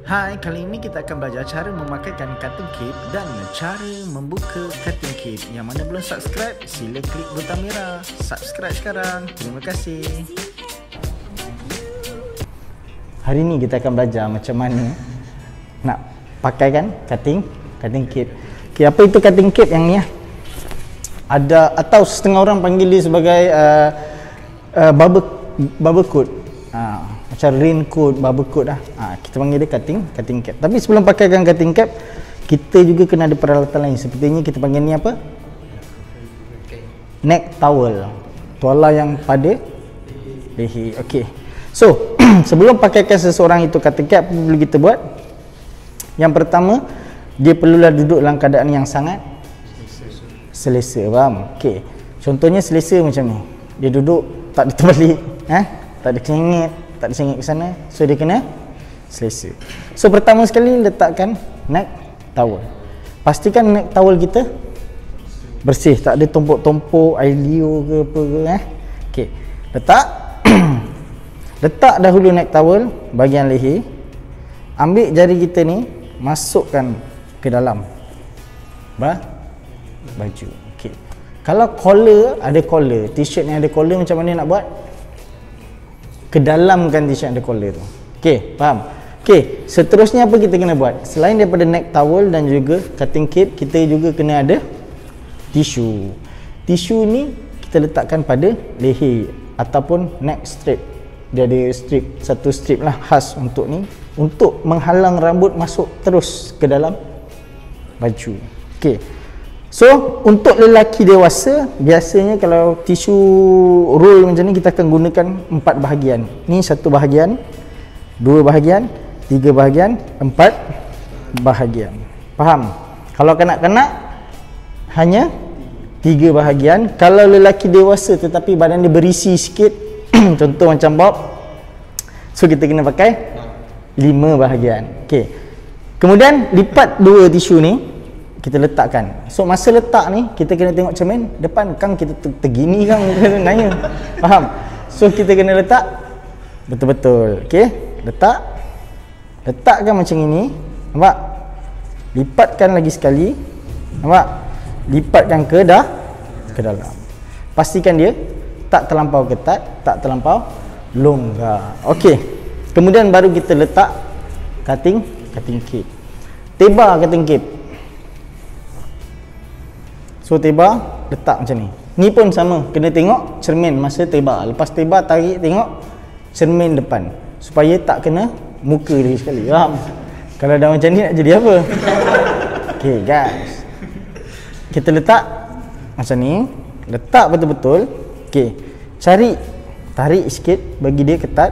Hai, kali ini kita akan belajar cara memakaikan cutting kit dan cara membuka cutting kit. Yang mana belum subscribe, sila klik butang merah. Subscribe sekarang. Terima kasih. Hari ini kita akan belajar macam mana nak pakaikan cutting kit. Okay, apa itu cutting kit yang ni? Ada atau setengah orang panggil dia sebagai barber coat. Macam raincoat, barber coat lah. Kita panggil dia cutting cap. Tapi sebelum pakaikan cutting cap, kita juga kena ada peralatan lain. Sepertinya kita panggil ni apa? Neck towel. Tuala yang pada leher. Okey. So, sebelum pakaikan seseorang itu cutting cap, apa perlu kita buat? Yang pertama, dia perlulah duduk dalam keadaan yang sangat selesa. Faham? Okey. Contohnya selesa macam ni. Dia duduk tak ada terbalik, tak ada cengit, tak disengit ke sana, so dia kena selesa. So pertama sekali letakkan neck towel. Pastikan neck towel kita bersih, tak ada tumpuk-tumpuk air liur ke apa ke. Okey, letak dahulu neck towel bahagian leher. Ambil jari kita ni, masukkan ke dalam baju. Okey, kalau collar, ada collar, t-shirt yang ada collar, macam mana nak buat? Kedalamkan t-shirt ada collar tu. Okey, faham? Okey, seterusnya apa kita kena buat? Selain daripada neck towel dan juga cutting kit, kita juga kena ada tisu. Tisu ni kita letakkan pada leher ataupun neck strip. Dia ada strip, satu strip lah khas untuk ni, untuk menghalang rambut masuk terus ke dalam baju. Okey. So, untuk lelaki dewasa, biasanya kalau tisu roll macam ni, kita akan gunakan 4 bahagian. Ni 1 bahagian, 2 bahagian, 3 bahagian, 4 bahagian. Faham? Kalau kanak-kanak, hanya 3 bahagian. Kalau lelaki dewasa tetapi badan dia berisi sikit, contoh macam Bob, so kita kena pakai 5 bahagian. Okay. Kemudian, lipat 2 tisu ni, kita letakkan. So masa letak ni kita kena tengok cermin depan, kang kita tergini kang nanya. Faham? So kita kena letak betul-betul. Okey, letakkan macam ini. Nampak? Lipatkan lagi sekali. Nampak? Lipatkan ke dalam. Pastikan dia tak terlampau ketat, tak terlampau longgar. Okey. Kemudian baru kita letak cutting kit. Tebar cutting kit. So tebar, letak macam ni. Ni pun sama, kena tengok cermin masa tebar. Lepas tebar, tarik tengok cermin depan, supaya tak kena muka dia sekali. Faham? Kalau dah macam ni nak jadi apa? Okay guys, kita letak macam ni. Letak betul-betul. Okay, tarik sikit, bagi dia ketat.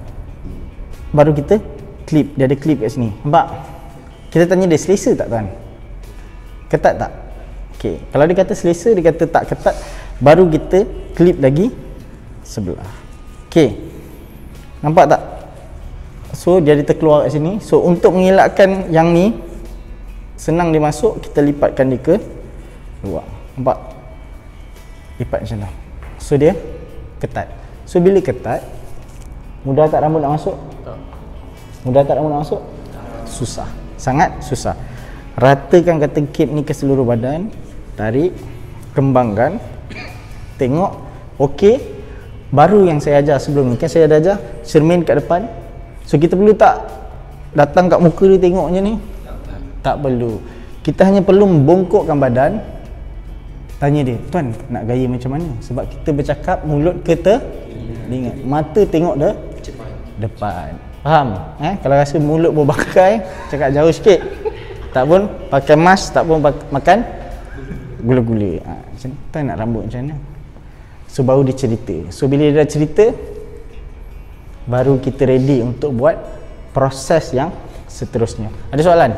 Baru kita clip. Dia ada clip kat sini. Nampak? Kita tanya dia, selesa tak tuan? Ketat tak? Okay. Kalau dia kata selesa, dia kata tak ketat, baru kita clip lagi sebelah. Okay. Nampak tak? So dia ada terkeluar kat sini. So untuk mengelakkan yang ni, senang dia masuk, kita lipatkan dia ke luar. Nampak? Lipat macam tu. So dia ketat. So bila ketat, mudah tak rambut nak masuk? Mudah tak rambut nak masuk? Susah. Sangat susah. Ratakan cutting kit ni ke seluruh badan. Tarik, kembangkan, tengok, okey. Baru yang saya ajar sebelum ni, kan saya dah ajar cermin kat depan. So kita perlu tak datang kat muka dia tengok macam ni? Tak perlu. Kita hanya perlu membongkokkan badan. Tanya dia, tuan nak gaya macam mana? Sebab kita bercakap mulut ke telinga, mata tengok depan. Faham? Kalau rasa mulut berbakar, cakap jauh sikit. Tak pun pakai mask, tak pun makan gula-gula. Macam ni, tuan nak rambut macam mana? So baru dia cerita. So bila dia dah cerita, baru kita ready untuk buat proses yang seterusnya. Ada soalan?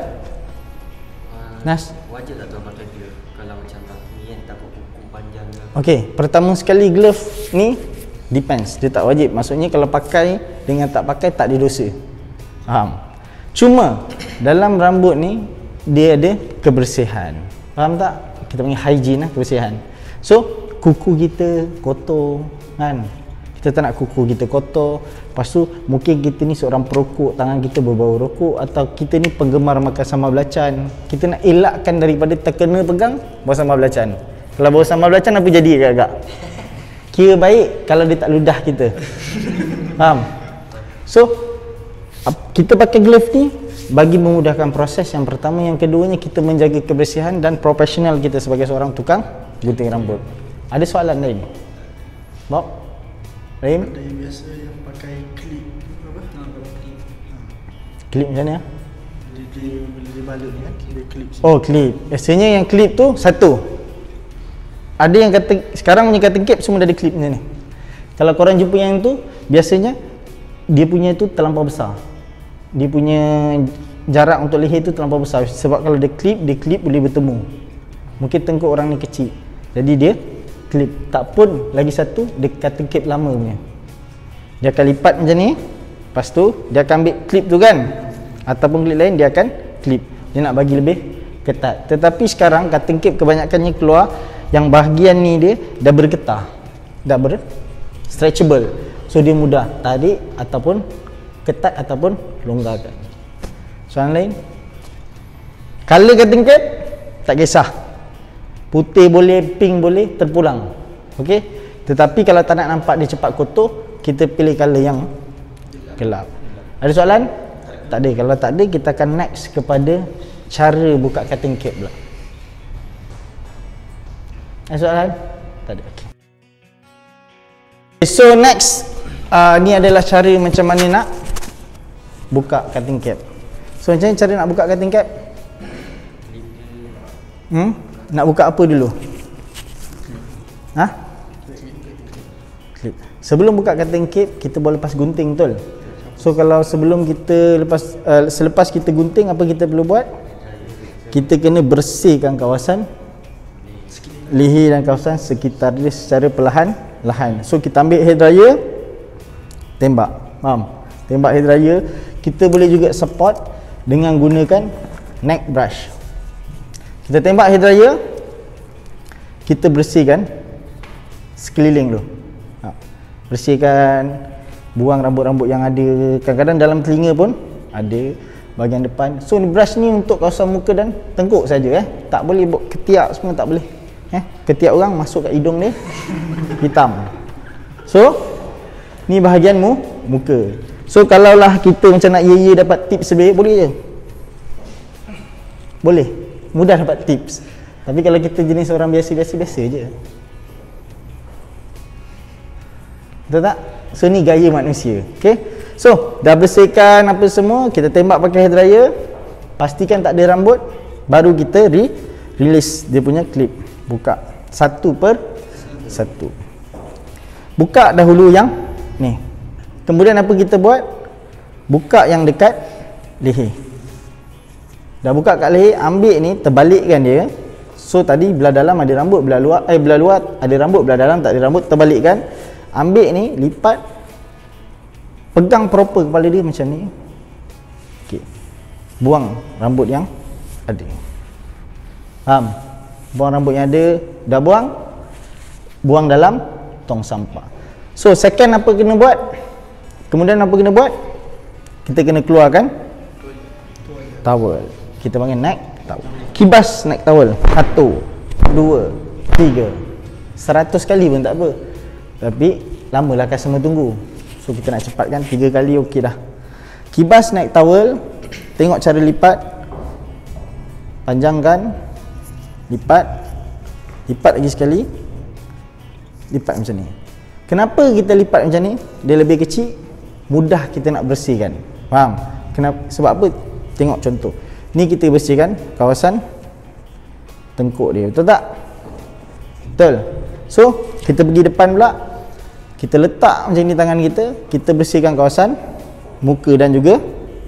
Nas? Wajib tak tuan pakai glove kalau macam ni kan, takut kuku panjang ke? Okey, pertama sekali glove ni depends. Dia tak wajib. Maksudnya kalau pakai dengan tak pakai tak ada dosa. Faham? Cuma dalam rambut ni dia ada kebersihan. Faham tak? Kita panggil hygiene lah, kebersihan. So kuku kita kotor kan, Kita tak nak kuku kita kotor. Lepas tu mungkin kita ni seorang perokok, tangan kita berbau rokok, atau kita ni penggemar makan sambal belacan. Kita nak elakkan daripada terkena pegang bau sambal belacan. Kalau bau sambal belacan apa jadi agak-agak? Kira baik kalau dia tak ludah kita. Faham? So kita pakai glove ni bagi memudahkan proses yang pertama. Yang keduanya, kita menjaga kebersihan dan profesional kita sebagai seorang tukang gunting rambut. Ada soalan lain? Bob? Rahim? Ada yang biasa yang pakai klip apa? Klip macam mana? Bila dia balut ni kan, dia klip sini. Oh, klip. Biasanya yang klip tu satu. Ada yang kata, sekarang punya cutting cap semua dah ada klip macam ni. Kalau korang jumpa yang tu, biasanya dia punya tu terlampau besar. Dia punya jarak untuk leher tu terlampau besar. Sebab kalau dia klip boleh bertemu. Mungkin tengkuk orang ni kecil, jadi dia klip. Tak pun, lagi satu, dia cutting cap lama punya. Dia akan lipat macam ni. Lepas tu dia akan ambil klip tu kan, ataupun klip lain dia akan klip. Dia nak bagi lebih ketat. Tetapi sekarang cutting cap kebanyakannya keluar yang bahagian ni dia dah bergetah, dah stretchable. So dia mudah tarik ataupun ketat ataupun longgarkan. Soalan lain? Color cutting cap tak kisah. Putih boleh, pink boleh, terpulang. Okey. Tetapi kalau tak nak nampak dia cepat kotor, kita pilih color yang gelap. Ada soalan? Tak ada. Kalau tak ada, kita akan next kepada cara buka cutting cap pula. Ada soalan? Tak ada. Okay. So next, ni adalah cara macam mana nak buka cutting cap. So macam mana cara nak buka cutting cap? Nak buka apa dulu? Klip. Sebelum buka cutting cap, kita boleh lepas gunting, betul? So kalau sebelum kita selepas kita gunting, apa kita perlu buat? Kita kena bersihkan kawasan leher dan kawasan sekitar dia secara perlahan-lahan. So kita ambil hair dryer, tembak. Faham? Tembak hair dryer. Kita boleh juga support dengan gunakan neck brush. Kita tembak hair dryer, kita bersihkan sekeliling tu. Bersihkan, buang rambut-rambut yang ada. Kadang-kadang dalam telinga pun ada, bahagian depan. So brush ni untuk kawasan muka dan tengkuk saja. Tak boleh buat ketiak semua, tak boleh. Ketiak orang masuk kat hidung dia hitam. So ni bahagian muka. So kalaulah kita macam nak ye dapat tips lebih, boleh je. Boleh. Mudah dapat tips. Tapi kalau kita jenis orang biasa je. Betul tak? So ni gaya manusia. Okay. So dah bersihkan apa semua, kita tembak pakai hair dryer. Pastikan tak ada rambut, baru kita release dia punya clip. Buka satu per satu. Buka dahulu yang ni. Kemudian apa kita buat? Buka yang dekat leher. Dah buka kat leher, ambil ni, terbalikkan dia. So tadi belah dalam ada rambut, belah luar ada rambut, belah dalam tak ada rambut, terbalikkan. Ambil ni, lipat, pegang proper kepala dia macam ni. Okey. Buang rambut yang ada. Faham? Buang rambut yang ada, dah buang dalam tong sampah. So second apa kena buat? Kemudian apa kena buat? Kita kena keluarkan towel. Kita panggil neck towel. Kibas neck towel. 1, 2, 3. 100 kali pun tak apa. Tapi lamalah customer tunggu. So kita nak cepatkan 3 kali okey dah. Kibas neck towel. Tengok cara lipat. Panjangkan. Lipat lagi sekali. Lipat macam ni. Kenapa kita lipat macam ni? Dia lebih kecil, mudah kita nak bersihkan. Faham? Kenapa? Sebab apa? Tengok contoh. Ni kita bersihkan kawasan tengkuk dia. Betul tak? Betul. So kita pergi depan pula, kita letak macam ni tangan kita, kita bersihkan kawasan muka dan juga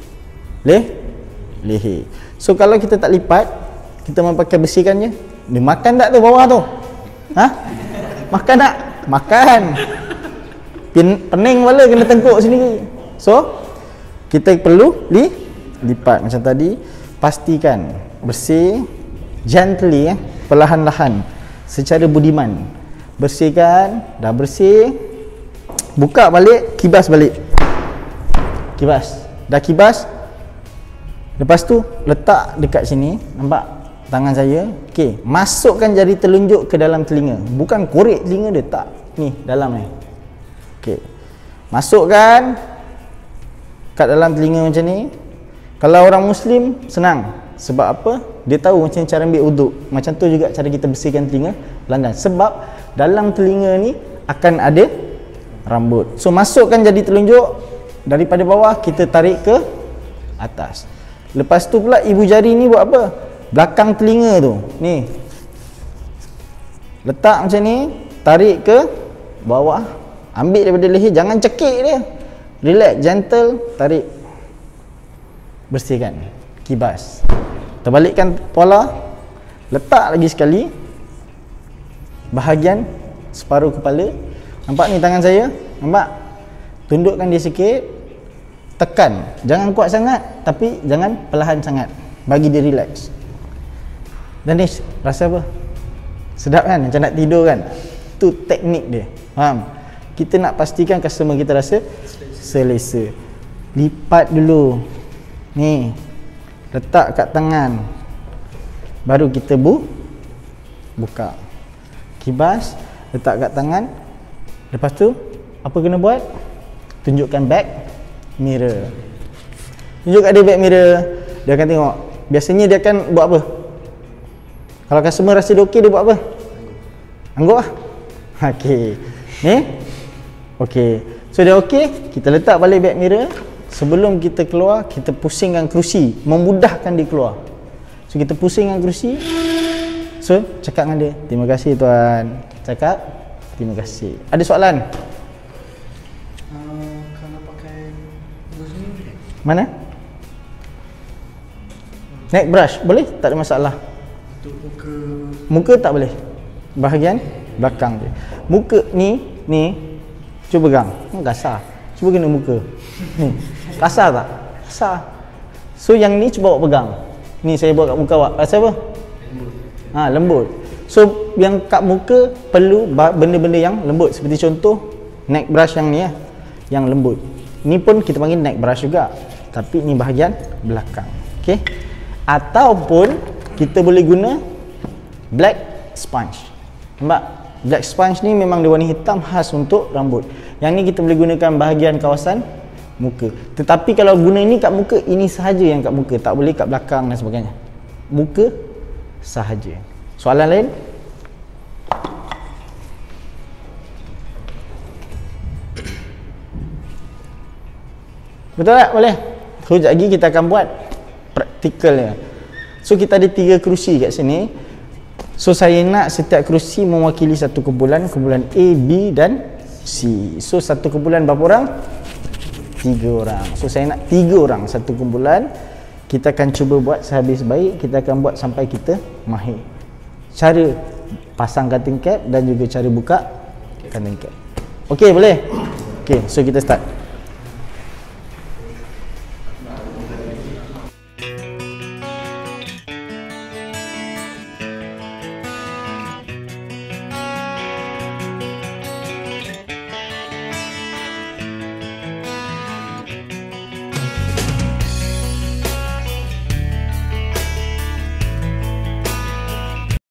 leher. So kalau kita tak lipat, kita pakai bersihkannya, dia makan tak tu bawah tu? Makan tak? Makan. Pening kepala kena tengkuk sini. So kita perlu lipat macam tadi. Pastikan bersih, gently, perlahan-lahan, secara budiman. Bersihkan, dah bersih, buka balik, kibas balik. Kibas. Dah kibas. Lepas tu letak dekat sini, nampak tangan saya. Okey, masukkan jari telunjuk ke dalam telinga. Bukan korek telinga dia, tak. Ni dalam ni. Okey. Masukkan kat dalam telinga macam ni. Kalau orang Muslim senang. Sebab apa? Dia tahu macam cara ambil uduk. Macam tu juga cara kita bersihkan telinga belakang. Sebab dalam telinga ni akan ada rambut. So masukkan jari telunjuk daripada bawah, kita tarik ke atas. Lepas tu pula ibu jari ni buat apa? Belakang telinga tu. Ni. Letak macam ni, tarik ke bawah. Ambil daripada leher, jangan cekik dia. Relax, gentle, tarik. Bersihkan. Kibas. Terbalikkan kepala. Letak lagi sekali bahagian separuh kepala. Nampak ni tangan saya? Nampak? Tundukkan dia sikit. Tekan. Jangan kuat sangat, tapi jangan perlahan sangat. Bagi dia relax. Dan ni rasa apa? Sedap kan? Macam nak tidur kan? Tu teknik dia. Faham? Kita nak pastikan customer kita rasa selesa. Lipat dulu. Ni. Letak kat tangan. Baru kita buka. Kibas, letak kat tangan. Lepas tu apa kena buat? Tunjukkan back mirror. Tunjuk kat dia back mirror. Dia akan tengok. Biasanya dia akan buat apa? Kalau customer rasa dia okey, dia buat apa? Angguk lah. Okey. Ni? Okey. So dia okey, kita letak balik back mirror. Sebelum kita keluar, kita pusingkan kerusi, memudahkan dia keluar. So kita pusingkan kerusi. So cakap dengan dia, terima kasih tuan. Cakap, terima kasih. Ada soalan? Kalau pakai brush ni Mana? Neck brush, boleh? Tak ada masalah. untuk muka Muka tak boleh. Bahagian belakang dia. Muka ni, cuba pegang. Kasar. Cuba kena muka. Ni. Kasar tak? Kasar. So yang ni cuba awak pegang. Ni saya buat kat muka awak. Rasa apa? Lembut. Lembut. So yang kat muka perlu benda-benda yang lembut. Seperti contoh neck brush yang ni yang lembut. Ni pun kita panggil neck brush juga. Tapi ni bahagian belakang. Okey. Ataupun kita boleh guna black sponge. Nampak? Black sponge ni memang dia warna hitam, khas untuk rambut. Yang ni kita boleh gunakan bahagian kawasan muka. Tetapi kalau guna ni kat muka, ini sahaja yang kat muka, tak boleh kat belakang dan sebagainya. Muka sahaja. Soalan lain? Betul tak? Boleh? So, sekejap lagi kita akan buat praktikalnya. So kita ada 3 kerusi kat sini. So saya nak setiap kerusi mewakili satu kumpulan. Kumpulan A, B dan C. So satu kumpulan berapa orang? 3 orang. So saya nak 3 orang satu kumpulan. Kita akan cuba buat sehabis baik. Kita akan buat sampai kita mahir. Cara pasang cutting cap dan juga cara buka cutting cap. Okey, boleh? Okey, so kita start.